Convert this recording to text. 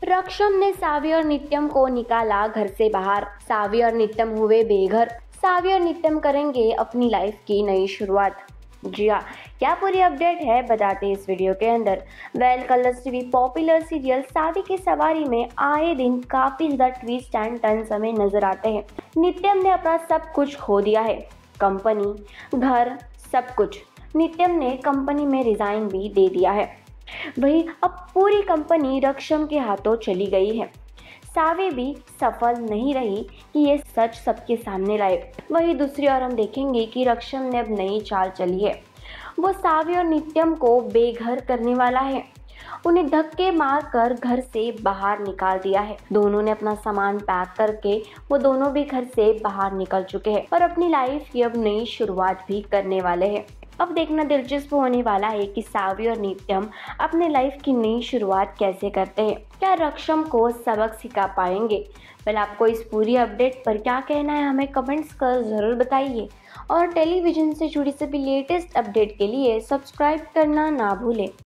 रक्षम ने सावी और नित्यम को निकाला घर से बाहर। सावी और नित्यम हुए बेघर। सावी और नित्यम करेंगे अपनी लाइफ की नई शुरुआत। जी हाँ, क्या पूरी अपडेट है बताते हैं इस वीडियो के अंदर। Colors TV popular serial Saavi की सवारी में आए दिन काफी ज्यादा ट्विस्ट एंड टर्न्स हमें नजर आते हैं। नित्यम ने अपना सब कुछ खो दिया है, कंपनी, घर, सब कुछ। नित्यम ने कंपनी में रिजाइन भी दे दिया है। वही अब पूरी कंपनी रक्षम के हाथों चली गई है। सावी भी सफल नहीं रही कि ये सच सबके सामने लाए। वही दूसरी ओर हम देखेंगे कि रक्षम ने अब नई चाल चली है। वो सावी और नित्यम को बेघर करने वाला है। उन्हें धक्के मारकर घर से बाहर निकाल दिया है। दोनों ने अपना सामान पैक करके वो दोनों भी घर से बाहर निकल चुके हैं और अपनी लाइफ की अब नई शुरुआत भी करने वाले हैं। अब देखना दिलचस्प होने वाला है कि सावी और नित्यम अपने लाइफ की नई शुरुआत कैसे करते हैं। क्या रक्षम को सबक सिखा पाएंगे? आपको इस पूरी अपडेट पर क्या कहना है हमें कमेंट्स कर ज़रूर बताइए और टेलीविजन से जुड़ी सभी लेटेस्ट अपडेट के लिए सब्सक्राइब करना ना भूलें।